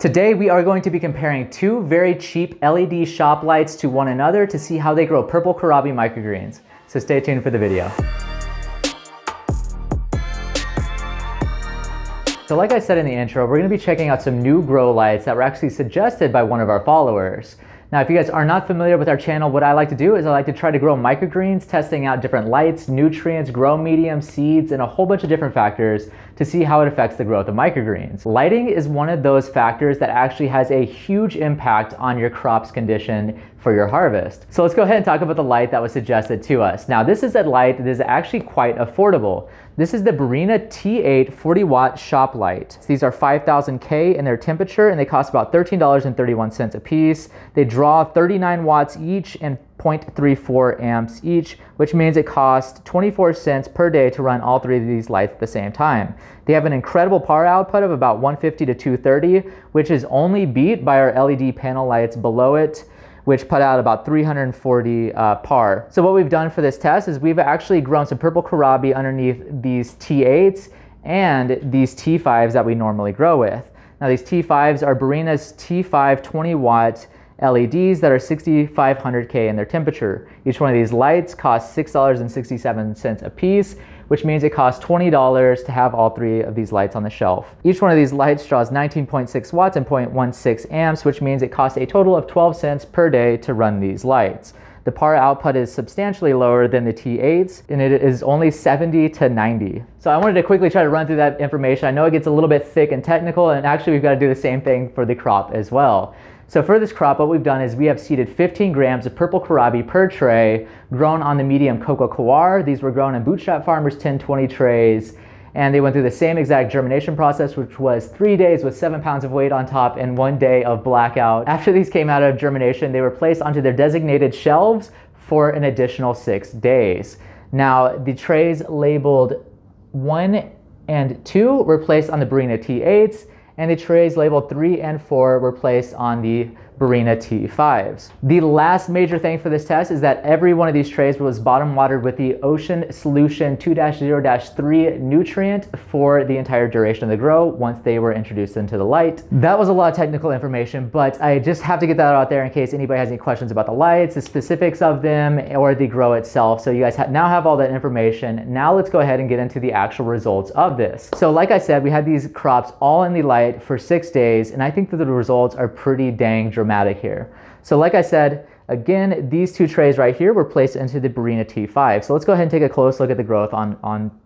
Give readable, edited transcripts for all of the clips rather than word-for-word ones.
Today we are going to be comparing two very cheap LED shop lights to one another to see how they grow purple kohlrabi microgreens. So stay tuned for the video. So like I said in the intro, we're going to be checking out some new grow lights that were actually suggested by one of our followers. Now, if you guys are not familiar with our channel, what I like to do is I like to try to grow microgreens, testing out different lights, nutrients, grow medium, seeds, and a whole bunch of different factors to see how it affects the growth of microgreens. Lighting is one of those factors that actually has a huge impact on your crop's condition for your harvest. So let's go ahead and talk about the light that was suggested to us. Now, this is a light that is actually quite affordable. This is the Barrina T8 40-watt shop light. So these are 5000 K in their temperature, and they cost about $13.31 a piece. They draw 39 watts each and 0.34 amps each, which means it costs 24 cents per day to run all three of these lights at the same time. They have an incredible power output of about 150 to 230, which is only beat by our LED panel lights below it, which put out about 340 par. So what we've done for this test is we've actually grown some purple kohlrabi underneath these T8's and these T5's that we normally grow with. Now these T5's are Barrina's T5 20-watt LEDs that are 6500 K in their temperature. Each one of these lights costs $6.67 a piece, which means it costs $20 to have all three of these lights on the shelf. Each one of these lights draws 19.6 watts and 0.16 amps, which means it costs a total of 12 cents per day to run these lights. The power output is substantially lower than the T8's, and it is only 70 to 90. So I wanted to quickly try to run through that information. I know it gets a little bit thick and technical, and actually we've got to do the same thing for the crop as well. So for this crop, what we've done is we have seeded 15 grams of purple kohlrabi per tray, grown on the medium coco coir. These were grown in Bootstrap Farmers 1020 trays, and they went through the same exact germination process, which was 3 days with 7 pounds of weight on top and 1 day of blackout. After these came out of germination, they were placed onto their designated shelves for an additional 6 days. Now, the trays labeled 1 and 2 were placed on the Barrina T8's, and the trays labeled 3 and 4 were placed on the Barrina T5's. The last major thing for this test is that every one of these trays was bottom watered with the Ocean Solution 2-0-3 nutrient for the entire duration of the grow once they were introduced into the light. That was a lot of technical information, but I just have to get that out there in case anybody has any questions about the lights, the specifics of them, or the grow itself. So you guys now have all that information. Now let's go ahead and get into the actual results of this. So like I said, we had these crops all in the light for 6 days, and I think that the results are pretty dang dramatic here. So like I said, again, these two trays right here were placed into the Barrina T5. So let's go ahead and take a close look at the growth on.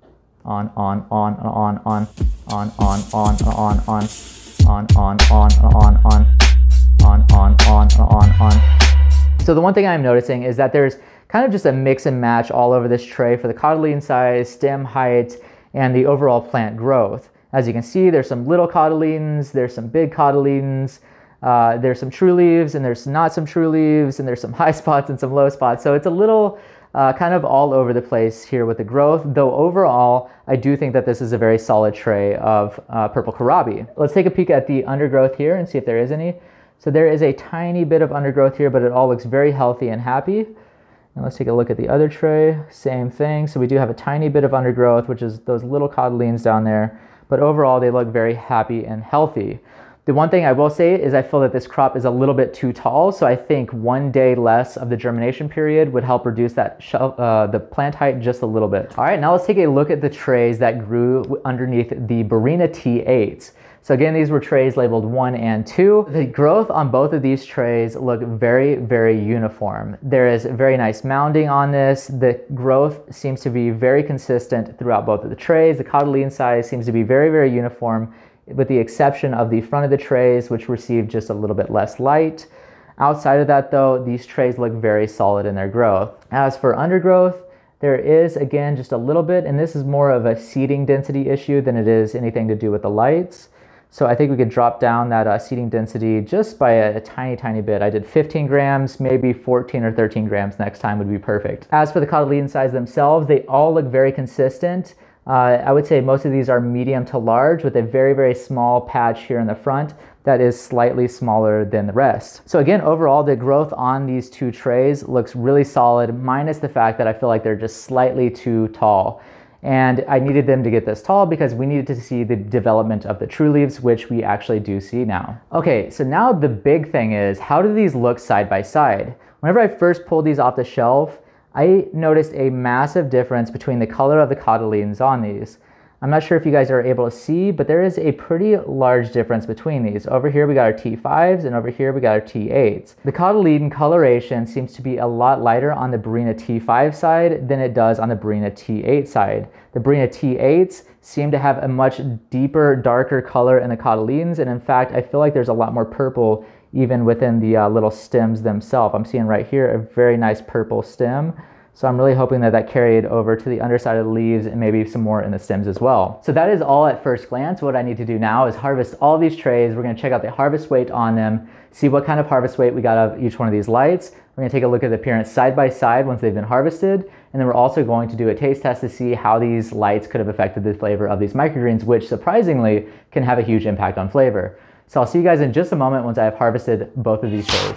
So the one thing I'm noticing is that there's kind of just a mix and match all over this tray for the cotyledon size, stem height, and the overall plant growth. As you can see, there's some little cotyledons, there's some big cotyledons, there's some true leaves, and there's not some true leaves, and there's some high spots and some low spots. So it's a little kind of all over the place here with the growth, though overall, I do think that this is a very solid tray of purple kohlrabi. Let's take a peek at the undergrowth here and see if there is any. So there is a tiny bit of undergrowth here, but it all looks very healthy and happy. And let's take a look at the other tray, same thing. So we do have a tiny bit of undergrowth, which is those little cotyledons down there, but overall they look very happy and healthy. The one thing I will say is I feel that this crop is a little bit too tall, so I think 1 day less of the germination period would help reduce that the plant height just a little bit. All right, now let's take a look at the trays that grew underneath the Barrina T8's. So again, these were trays labeled 1 and 2. The growth on both of these trays look very, very uniform. There is very nice mounding on this. The growth seems to be very consistent throughout both of the trays. The cotyledon size seems to be very, very uniform, with the exception of the front of the trays, which received just a little bit less light. Outside of that though, these trays look very solid in their growth. As for undergrowth, there is again just a little bit, and this is more of a seeding density issue than it is anything to do with the lights. So I think we could drop down that seeding density just by a tiny, tiny bit. I did 15 grams, maybe 14 or 13 grams next time would be perfect. As for the cotyledon size themselves, they all look very consistent. I would say most of these are medium to large with a very, very small patch here in the front that is slightly smaller than the rest. So again, overall, the growth on these two trays looks really solid, minus the fact that I feel like they're just slightly too tall. And I needed them to get this tall because we needed to see the development of the true leaves, which we actually do see now. Okay, so now the big thing is, how do these look side by side? Whenever I first pulled these off the shelf, I noticed a massive difference between the color of the cotyledons on these. I'm not sure if you guys are able to see, but there is a pretty large difference between these. Over here we got our T5's, and over here we got our T8's. The cotyledon coloration seems to be a lot lighter on the Barrina T5 side than it does on the Barrina T8 side. The Barrina T8's seem to have a much deeper, darker color in the cotyledons, and in fact, I feel like there's a lot more purple even within the little stems themselves. I'm seeing right here a very nice purple stem. So I'm really hoping that that carried over to the underside of the leaves and maybe some more in the stems as well. So that is all at first glance. What I need to do now is harvest all these trays. We're gonna check out the harvest weight on them, see what kind of harvest weight we got out of each one of these lights. We're gonna take a look at the appearance side by side once they've been harvested. And then we're also going to do a taste test to see how these lights could have affected the flavor of these microgreens, which surprisingly can have a huge impact on flavor. So I'll see you guys in just a moment once I have harvested both of these trays.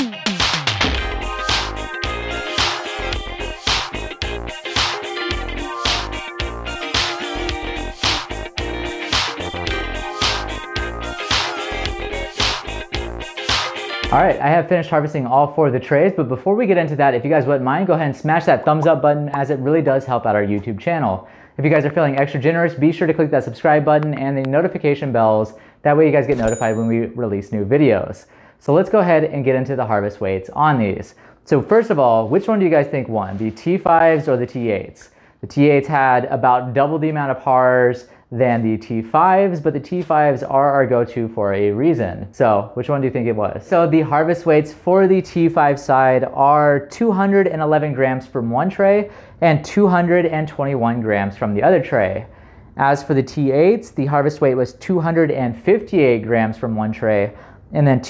All right, I have finished harvesting all 4 of the trays, but before we get into that, if you guys wouldn't mind, go ahead and smash that thumbs up button, as it really does help out our YouTube channel. If you guys are feeling extra generous, be sure to click that subscribe button and the notification bells. That way you guys get notified when we release new videos. So let's go ahead and get into the harvest weights on these. So first of all, which one do you guys think won, the T5's or the T8's? The T8's had about double the amount of pars than the T5's, but the T5's are our go-to for a reason. So which one do you think it was? So the harvest weights for the T5 side are 211 grams from one tray and 221 grams from the other tray. As for the T8's, the harvest weight was 258 grams from one tray and then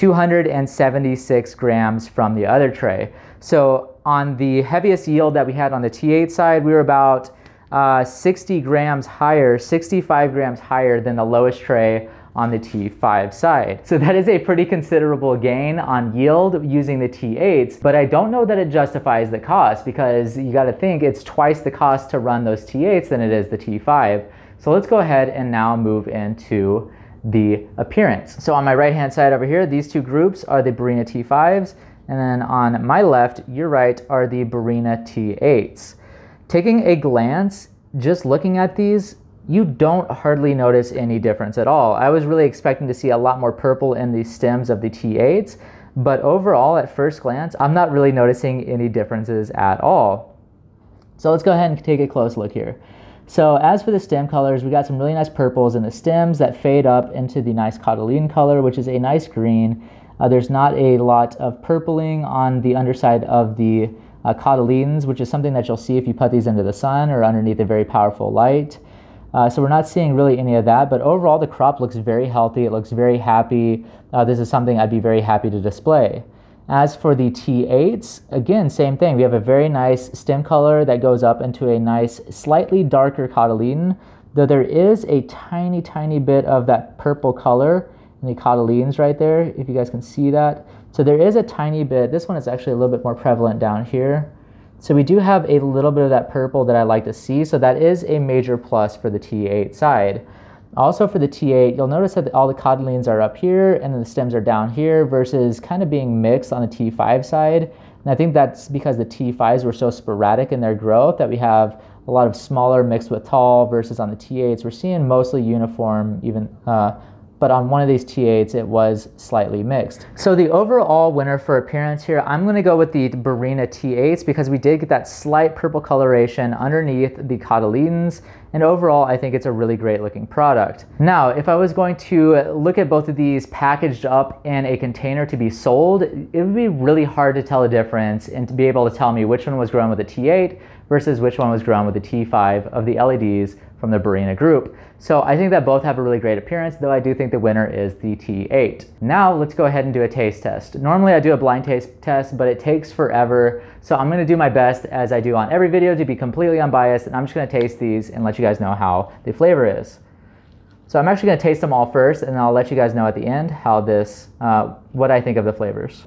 276 grams from the other tray. So on the heaviest yield that we had on the T8 side, we were about 60 grams higher, 65 grams higher than the lowest tray on the T5 side. So that is a pretty considerable gain on yield using the T8's, but I don't know that it justifies the cost, because you got to think it's twice the cost to run those T8's than it is the T5. So let's go ahead and now move into the appearance. So on my right hand side over here, these two groups are the Barrina T5's, and then on my left, your right, are the Barrina T8's. Taking a glance, just looking at these, you don't hardly notice any difference at all. I was really expecting to see a lot more purple in the stems of the T8's, but overall at first glance, I'm not really noticing any differences at all. So let's go ahead and take a close look here. So as for the stem colors, we got some really nice purples in the stems that fade up into the nice cotyledon color, which is a nice green. There's not a lot of purpling on the underside of the cotyledons, which is something that you'll see if you put these into the sun or underneath a very powerful light. So we're not seeing really any of that, but overall the crop looks very healthy. It looks very happy. This is something I'd be very happy to display. As for the T8's, again, same thing. We have a very nice stem color that goes up into a nice, slightly darker cotyledon, though there is a tiny, tiny bit of that purple color in the cotyledons right there, if you guys can see that. So there is a tiny bit. This one is actually a little bit more prevalent down here. So we do have a little bit of that purple that I like to see, so that is a major plus for the T8 side. Also for the T8, you'll notice that all the cotyledons are up here and then the stems are down here versus kind of being mixed on the T5 side. And I think that's because the T5's were so sporadic in their growth that we have a lot of smaller mixed with tall, versus on the T8's, we're seeing mostly uniform, even but on one of these T8's, it was slightly mixed. So the overall winner for appearance here, I'm gonna go with the Barrina T8's, because we did get that slight purple coloration underneath the cotyledons, and overall, I think it's a really great looking product. Now, if I was going to look at both of these packaged up in a container to be sold, it would be really hard to tell the difference and to be able to tell me which one was grown with a T8 versus which one was grown with the T5 of the LEDs from the Barrina group. So I think that both have a really great appearance, though I do think the winner is the T8. Now let's go ahead and do a taste test. Normally I do a blind taste test, but it takes forever. So I'm gonna do my best, as I do on every video, to be completely unbiased, and I'm just gonna taste these and let you guys know how the flavor is. So I'm actually gonna taste them all first, and then I'll let you guys know at the end how this, what I think of the flavors.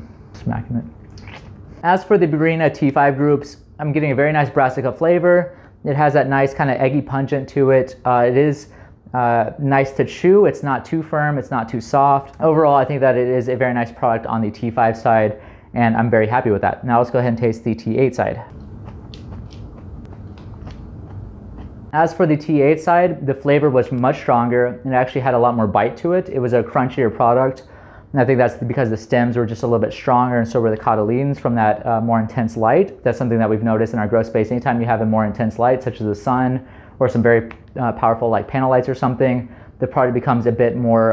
Smacking it. As for the Barrina T5 groups, I'm getting a very nice brassica flavor. It has that nice kind of eggy pungent to it. It is nice to chew. It's not too firm, it's not too soft. Overall, I think that it is a very nice product on the T5 side, and I'm very happy with that. Now let's go ahead and taste the T8 side. As for the T8 side, the flavor was much stronger and it actually had a lot more bite to it. It was a crunchier product, and I think that's because the stems were just a little bit stronger, and so were the cotyledons from that more intense light. That's something that we've noticed in our grow space. Anytime you have a more intense light, such as the sun or some very powerful like panel lights or something, the product becomes a bit more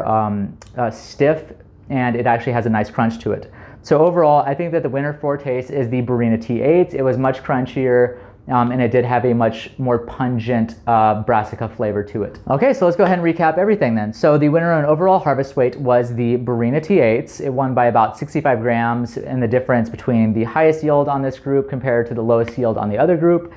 stiff, and it actually has a nice crunch to it. So overall, I think that the winner for taste is the Barrina T8's. It was much crunchier, and it did have a much more pungent brassica flavor to it. Okay, so let's go ahead and recap everything then. So the winner on overall harvest weight was the Barrina T8's. It won by about 65 grams, and the difference between the highest yield on this group compared to the lowest yield on the other group.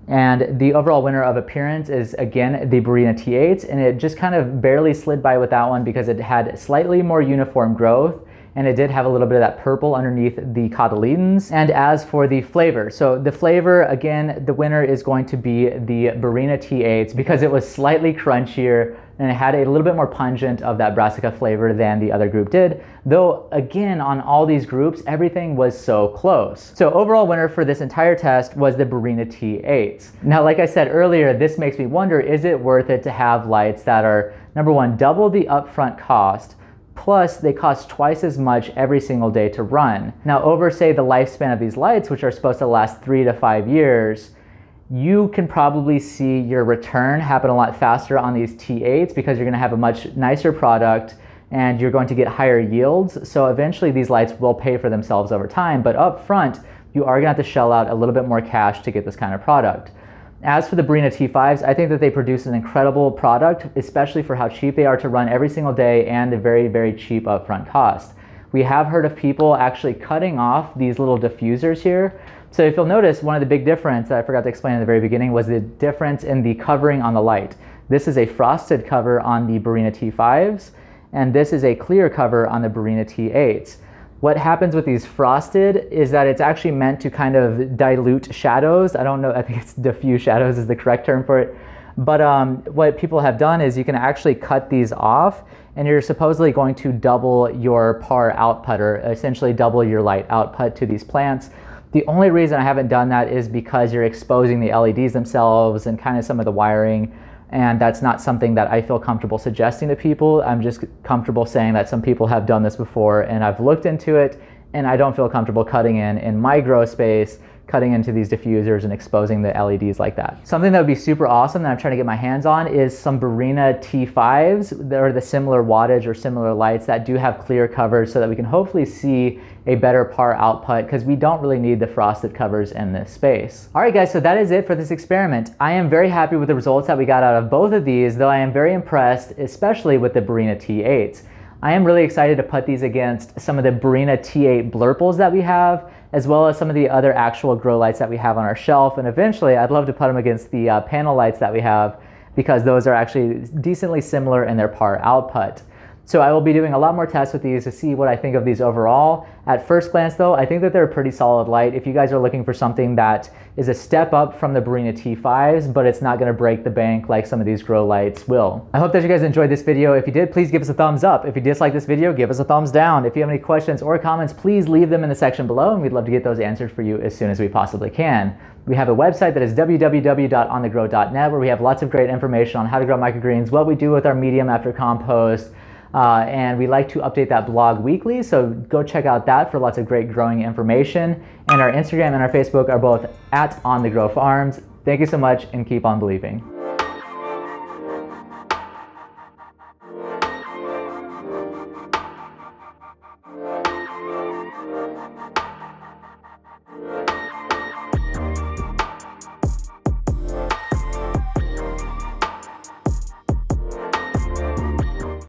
And the overall winner of appearance is, again, the Barrina T8's, and it just kind of barely slid by with that one because it had slightly more uniform growth, and it did have a little bit of that purple underneath the cotyledons. And as for the flavor, so the flavor, again, the winner is going to be the Barrina T8's because it was slightly crunchier and it had a little bit more pungent of that brassica flavor than the other group did. Though, again, on all these groups, everything was so close. So overall winner for this entire test was the Barrina T8's. Now, like I said earlier, this makes me wonder, is it worth it to have lights that are, number one, double the upfront cost, plus they cost twice as much every single day to run? Now, over, say, the lifespan of these lights, which are supposed to last 3 to 5 years, you can probably see your return happen a lot faster on these T8's because you're gonna have a much nicer product and you're going to get higher yields. So eventually these lights will pay for themselves over time, but up front, you are gonna have to shell out a little bit more cash to get this kind of product. As for the Barrina T5's, I think that they produce an incredible product, especially for how cheap they are to run every single day and the very, very cheap upfront cost. We have heard of people actually cutting off these little diffusers here. So if you'll notice, one of the big difference that I forgot to explain in the very beginning was the difference in the covering on the light. This is a frosted cover on the Barrina T5's, and this is a clear cover on the Barrina T8's. What happens with these frosted is that it's actually meant to kind of dilute shadows. I don't know, I think it's diffuse shadows is the correct term for it. But what people have done is you can actually cut these off, and you're supposedly going to double your par output, or essentially double your light output to these plants. The only reason I haven't done that is because you're exposing the LEDs themselves and kind of some of the wiring, and that's not something that I feel comfortable suggesting to people. I'm just comfortable saying that some people have done this before, and I've looked into it, and I don't feel comfortable cutting in my grow space, cutting into these diffusers and exposing the LEDs like that. Something that would be super awesome that I'm trying to get my hands on is some Barrina T5's. They're the similar wattage or similar lights that do have clear covers so that we can hopefully see a better par output, because we don't really need the frosted covers in this space. All right guys, so that is it for this experiment. I am very happy with the results that we got out of both of these, though I am very impressed, especially with the Barrina T8's. I am really excited to put these against some of the Barrina T8 blurples that we have, as well as some of the other actual grow lights that we have on our shelf. And eventually I'd love to put them against the panel lights that we have, because those are actually decently similar in their par output. So I will be doing a lot more tests with these to see what I think of these overall. At first glance though, I think that they're a pretty solid light. If you guys are looking for something that is a step up from the Barrina T5's, but it's not gonna break the bank like some of these grow lights will. I hope that you guys enjoyed this video. If you did, please give us a thumbs up. If you disliked this video, give us a thumbs down. If you have any questions or comments, please leave them in the section below, and we'd love to get those answered for you as soon as we possibly can. We have a website that is www.onthegrow.net, where we have lots of great information on how to grow microgreens, what we do with our medium after compost, and we like to update that blog weekly, so go check out that for lots of great growing information. And our Instagram and our Facebook are both @OnTheGrowFarms. Thank you so much, and keep on believing.